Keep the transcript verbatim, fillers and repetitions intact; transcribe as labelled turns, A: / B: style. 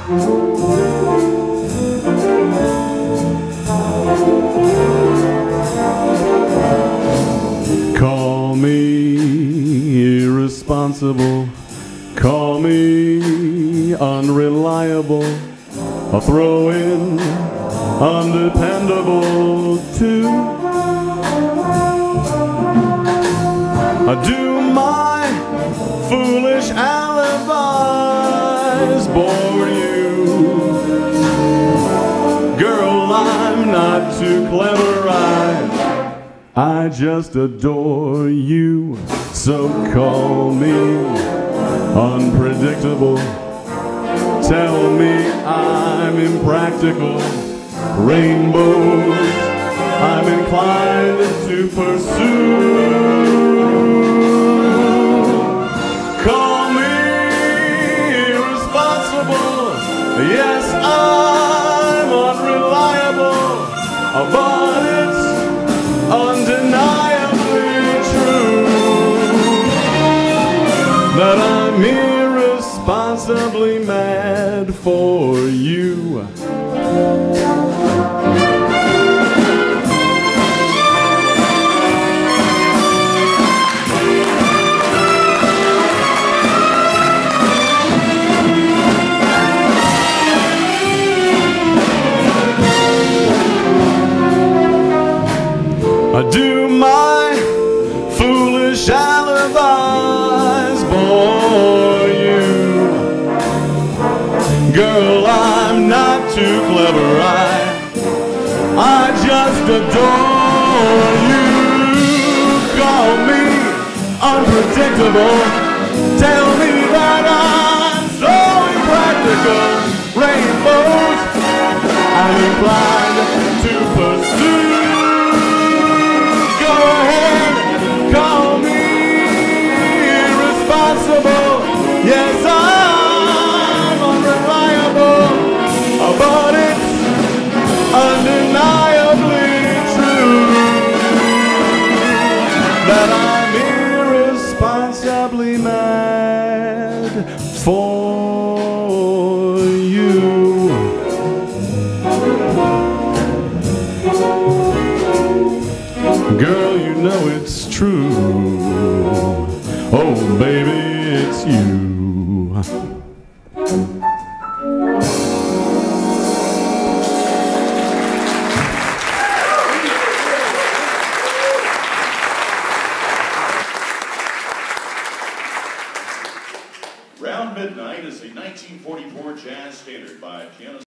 A: Call me irresponsible, call me unreliable, I'll throw in undependable too. I do my foolish alibis bore you. Girl, I'm not too clever, I I just adore you. So call me unpredictable, tell me I'm impractical. Rainbows I'm inclined to pursue. Call me irresponsible, yes, I'm unreliable, but it's undeniably true that I'm irresponsibly mad for you. I do my foolish alibis bore you. Girl, I'm not too clever, I, I just adore you. Call me unpredictable, tell me that I'm so impractical. Rainbows I'm inclined to pursue. Yes, I'm unreliable, but it's undeniably true that I'm irresponsibly mad for you. Girl, you know it's true. Oh, baby, it's you.
B: Round Midnight is a nineteen forty-four jazz standard by pianist